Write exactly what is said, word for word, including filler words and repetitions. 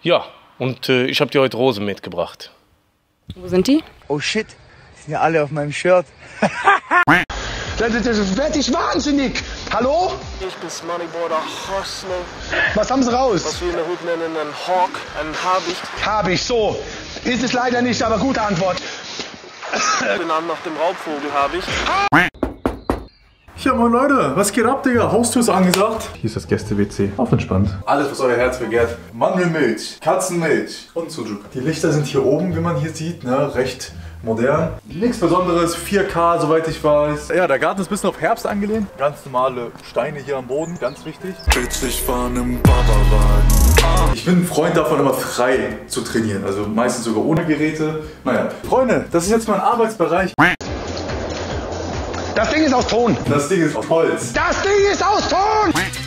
Ja, und äh, ich habe dir heute Rosen mitgebracht. Wo sind die? Oh shit, die sind ja alle auf meinem Shirt. Das, das, das werd ich wahnsinnig. Hallo? Ich bin's Moneyboarder Hustler. Was haben Sie raus? Was wir in der Hut nennen, ein Hawk, ein Habicht. Hab ich, so. Ist es leider nicht, aber gute Antwort. Benannt nach dem Raubvogel Habicht. Ja moin Leute, was geht ab, Digga? Haustür ist angesagt. Hier ist das Gäste-W C. Auf entspannt. Alles, was euer Herz begehrt. Mandelmilch, Katzenmilch und Sujuk. Die Lichter sind hier oben, wie man hier sieht, ne? Recht modern. Nichts Besonderes, vier K, soweit ich weiß. Ja, der Garten ist ein bisschen auf Herbst angelehnt. Ganz normale Steine hier am Boden, ganz wichtig. Ich fahr im Babawagen. Ich bin ein Freund davon, immer frei zu trainieren. Also meistens sogar ohne Geräte. Naja, Freunde, das ist jetzt mein Arbeitsbereich. Das Ding ist aus Ton. Das Ding ist aus Holz. Das Ding ist aus Ton!